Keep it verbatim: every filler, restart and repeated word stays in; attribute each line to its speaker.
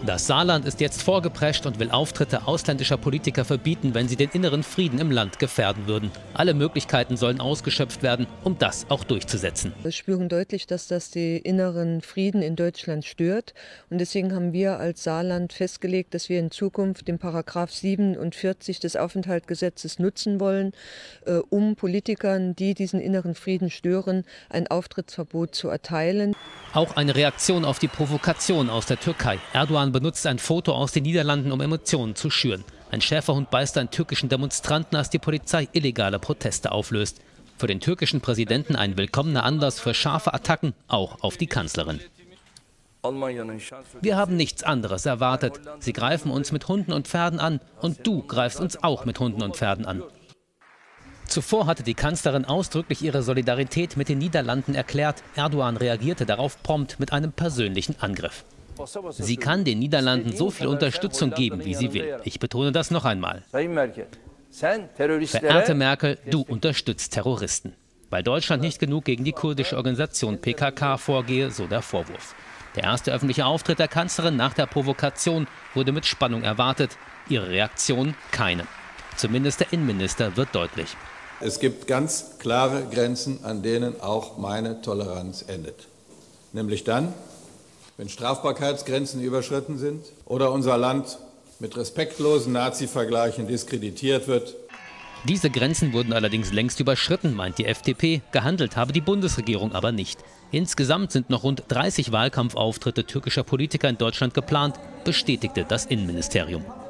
Speaker 1: Das Saarland ist jetzt vorgeprescht und will Auftritte ausländischer Politiker verbieten, wenn sie den inneren Frieden im Land gefährden würden. Alle Möglichkeiten sollen ausgeschöpft werden, um das auch durchzusetzen.
Speaker 2: Wir spüren deutlich, dass das den inneren Frieden in Deutschland stört. Und deswegen haben wir als Saarland festgelegt, dass wir in Zukunft den Paragraph siebenundvierzig des Aufenthaltsgesetzes nutzen wollen, äh, um Politikern, die diesen inneren Frieden stören, ein Auftrittsverbot zu erteilen.
Speaker 1: Auch eine Reaktion auf die Provokation aus der Türkei. Erdogan benutzt ein Foto aus den Niederlanden, um Emotionen zu schüren. Ein Schäferhund beißt einen türkischen Demonstranten, als die Polizei illegale Proteste auflöst. Für den türkischen Präsidenten ein willkommener Anlass für scharfe Attacken, auch auf die Kanzlerin. Wir haben nichts anderes erwartet. Sie greifen uns mit Hunden und Pferden an und du greifst uns auch mit Hunden und Pferden an. Zuvor hatte die Kanzlerin ausdrücklich ihre Solidarität mit den Niederlanden erklärt. Erdogan reagierte darauf prompt mit einem persönlichen Angriff. Sie kann den Niederlanden so viel Unterstützung geben, wie sie will. Ich betone das noch einmal. Verehrte Merkel, du unterstützt Terroristen. Weil Deutschland nicht genug gegen die kurdische Organisation P K K vorgehe, so der Vorwurf. Der erste öffentliche Auftritt der Kanzlerin nach der Provokation wurde mit Spannung erwartet. Ihre Reaktion keine. Zumindest der Innenminister wird deutlich.
Speaker 3: Es gibt ganz klare Grenzen, an denen auch meine Toleranz endet. Nämlich dann, wenn Strafbarkeitsgrenzen überschritten sind oder unser Land mit respektlosen Nazi-Vergleichen diskreditiert wird.
Speaker 1: Diese Grenzen wurden allerdings längst überschritten, meint die F D P. Gehandelt habe die Bundesregierung aber nicht. Insgesamt sind noch rund dreißig Wahlkampfauftritte türkischer Politiker in Deutschland geplant, bestätigte das Innenministerium.